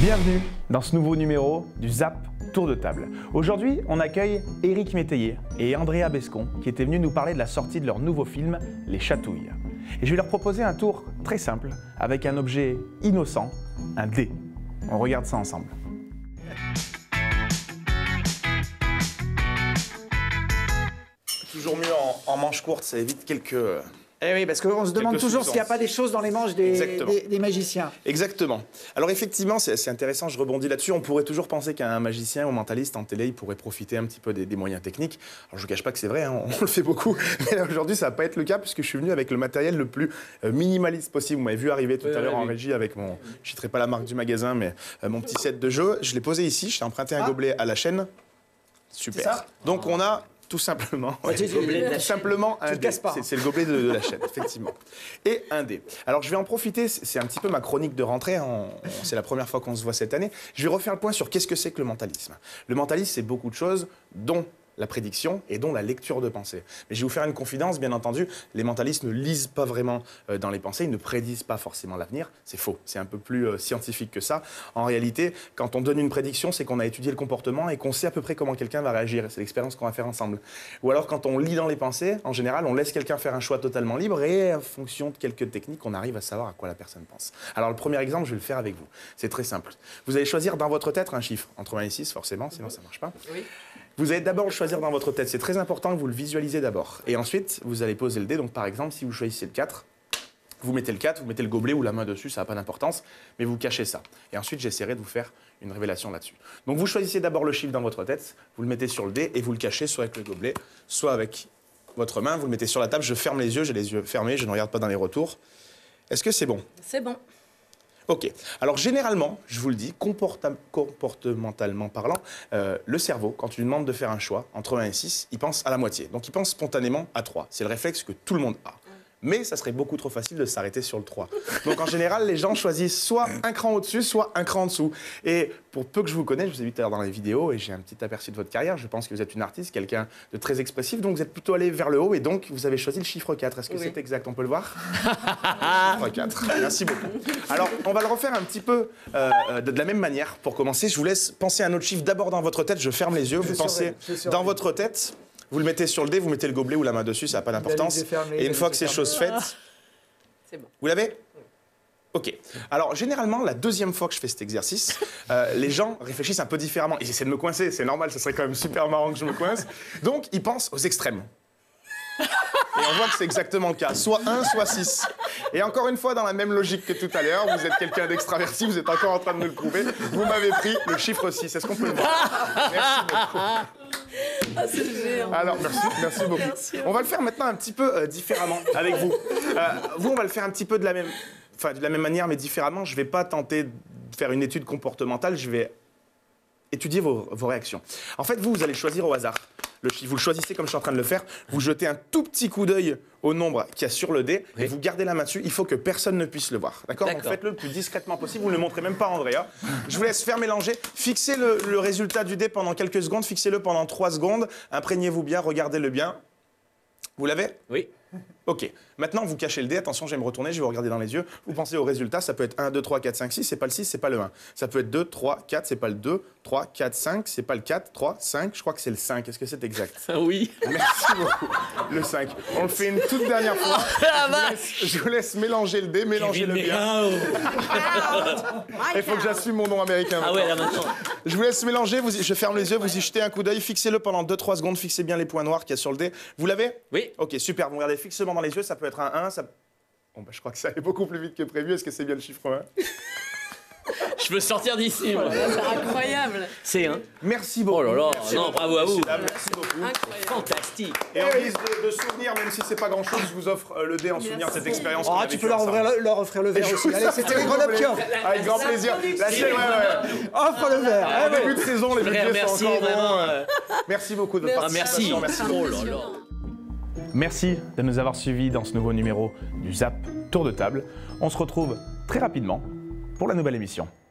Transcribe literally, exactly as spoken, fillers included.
Bienvenue dans ce nouveau numéro du Zap Tour de Table. Aujourd'hui, on accueille Éric Métayer et Andrea Bescon qui étaient venus nous parler de la sortie de leur nouveau film, Les Chatouilles. Et je vais leur proposer un tour très simple avec un objet innocent, un dé. On regarde ça ensemble. Toujours mieux en, en manche courte, ça évite quelques... Eh oui, parce qu'on se demande toujours s'il n'y a pas des choses dans les manches des, des, des magiciens. Exactement. Alors effectivement, c'est intéressant, je rebondis là-dessus. On pourrait toujours penser qu'un magicien ou mentaliste en télé, il pourrait profiter un petit peu des, des moyens techniques. Alors je ne vous cache pas que c'est vrai, hein, on le fait beaucoup. Mais aujourd'hui, ça ne va pas être le cas puisque je suis venu avec le matériel le plus euh, minimaliste possible. Vous m'avez vu arriver tout oui, à l'heure oui, en oui. régie avec mon... Je ne citerai pas la marque du magasin, mais euh, mon petit set de jeu. Je l'ai posé ici, je t'ai emprunté un ah. gobelet à la chaîne. Super. Donc on a... Tout simplement, ouais, tout tout simplement un dé. C'est le gobelet de, de la chaîne, effectivement. Et un dé. Alors je vais en profiter, c'est un petit peu ma chronique de rentrée, hein. C'est la première fois qu'on se voit cette année. Je vais refaire le point sur qu'est-ce que c'est que le mentalisme. Le mentalisme, c'est beaucoup de choses, dont la prédiction et dont la lecture de pensée. Mais je vais vous faire une confidence, bien entendu, les mentalistes ne lisent pas vraiment euh, dans les pensées, ils ne prédisent pas forcément l'avenir, c'est faux, c'est un peu plus euh, scientifique que ça. En réalité, quand on donne une prédiction, c'est qu'on a étudié le comportement et qu'on sait à peu près comment quelqu'un va réagir, c'est l'expérience qu'on va faire ensemble. Ou alors quand on lit dans les pensées, en général, on laisse quelqu'un faire un choix totalement libre et en fonction de quelques techniques, on arrive à savoir à quoi la personne pense. Alors le premier exemple, je vais le faire avec vous, c'est très simple. Vous allez choisir dans votre tête un chiffre, entre un et six forcément, sinon ça ne marche pas. Oui. Vous allez d'abord le choisir dans votre tête, c'est très important que vous le visualisez d'abord. Et ensuite, vous allez poser le dé, donc par exemple, si vous choisissez le quatre, vous mettez le quatre, vous mettez le gobelet ou la main dessus, ça n'a pas d'importance, mais vous cachez ça. Et ensuite, j'essaierai de vous faire une révélation là-dessus. Donc vous choisissez d'abord le chiffre dans votre tête, vous le mettez sur le dé et vous le cachez soit avec le gobelet, soit avec votre main, vous le mettez sur la table, je ferme les yeux, j'ai les yeux fermés, je ne regarde pas dans les retours. Est-ce que c'est bon? C'est bon. Ok. Alors généralement, je vous le dis, comportementalement parlant, euh, le cerveau, quand tu lui demandes de faire un choix entre un et six, il pense à la moitié. Donc il pense spontanément à trois. C'est le réflexe que tout le monde a. Mais ça serait beaucoup trop facile de s'arrêter sur le trois. Donc en général, les gens choisissent soit un cran au-dessus, soit un cran en dessous. Et pour peu que je vous connaisse, je vous ai vu tout à l'heure dans les vidéos et j'ai un petit aperçu de votre carrière, je pense que vous êtes une artiste, quelqu'un de très expressif, donc vous êtes plutôt allé vers le haut et donc vous avez choisi le chiffre quatre. Est-ce que oui. c'est exact? On peut le voir? Chiffre quatre. Merci beaucoup. Alors, on va le refaire un petit peu euh, de, de la même manière. Pour commencer, je vous laisse penser à un autre chiffre d'abord dans votre tête. Je ferme les yeux. Vous pensez dans votre tête. Vous le mettez sur le dé, vous mettez le gobelet ou la main dessus, ça n'a pas d'importance. Et une fois que c'est chose faite, c'est bon. Vous l'avez? Ok. Alors, généralement, la deuxième fois que je fais cet exercice, euh, les gens réfléchissent un peu différemment. Ils essaient de me coincer, c'est normal, ça serait quand même super marrant que je me coince. Donc, ils pensent aux extrêmes. Et on voit que c'est exactement le cas. Soit un, soit six. Et encore une fois, dans la même logique que tout à l'heure, vous êtes quelqu'un d'extraverti, vous êtes encore en train de me le prouver. Vous m'avez pris le chiffre six. Est-ce qu'on peut le voir? Merci beaucoup. Ah, c'est géant. Alors, merci, merci beaucoup. Merci. On va le faire maintenant un petit peu euh, différemment avec vous. Euh, vous, on va le faire un petit peu de la même, enfin, de la même manière, mais différemment. Je ne vais pas tenter de faire une étude comportementale, je vais étudier vos, vos réactions. En fait, vous, vous allez choisir au hasard. Le chiffre, vous le choisissez comme je suis en train de le faire, vous jetez un tout petit coup d'œil au nombre qu'il y a sur le dé oui. et vous gardez la main dessus, il faut que personne ne puisse le voir. D'accord? Donc faites-le le plus discrètement possible, vous ne le montrez même pas à Andrea. Je vous laisse faire mélanger, fixez le, le résultat du dé pendant quelques secondes, fixez-le pendant trois secondes, imprégnez-vous bien, regardez-le bien. Vous l'avez? Oui. Ok, maintenant vous cachez le dé, attention je vais me retourner, je vais vous regarder dans les yeux, vous pensez au résultat, ça peut être un, deux, trois, quatre, cinq, six, c'est pas le six, c'est pas le un. Ça peut être deux, trois, quatre, c'est pas le deux, trois, quatre, cinq, c'est pas le quatre, trois, cinq, je crois que c'est le cinq, est-ce que c'est exact? Oui. Merci beaucoup, le cinq. On le fait une toute dernière fois, je vous laisse, je vous laisse mélanger le dé, mélanger le bien. Il faut que j'assume mon nom américain. Ah ouais, là maintenant. Je vous laisse mélanger, vous y, je ferme les yeux, vous y jetez un coup d'œil, fixez-le pendant deux trois secondes, fixez bien les points noirs qu'il y a sur le dé. Vous l'avez? Oui. Ok, super, vous regardez fixement dans les yeux, ça peut être un un, ça... Bon, bah, je crois que ça allait beaucoup plus vite que prévu, est-ce que c'est bien le chiffre un? Je veux sortir d'ici, moi. C'est incroyable. C'est un. Merci beaucoup. Oh là là, merci non, beaucoup. bravo à vous. Merci beaucoup. Incroyable. Fantastique. Et en guise de, de souvenir, même si c'est pas grand-chose, je vous offre euh, le dé en souvenir de cette expérience. Oh, tu peux leur offrir, le, leur offrir le verre aussi. Allez, c'était les grenades qui offrent. Avec grand plaisir. La chaîne, ouais, ouais. Offre le verre. En début de saison, les budgets sont encore bons. Euh... Merci beaucoup de votre participation. Merci. Merci. Oh là là. Merci de nous avoir suivis dans ce nouveau numéro du Zap Tour de Table. On se retrouve très rapidement pour la nouvelle émission.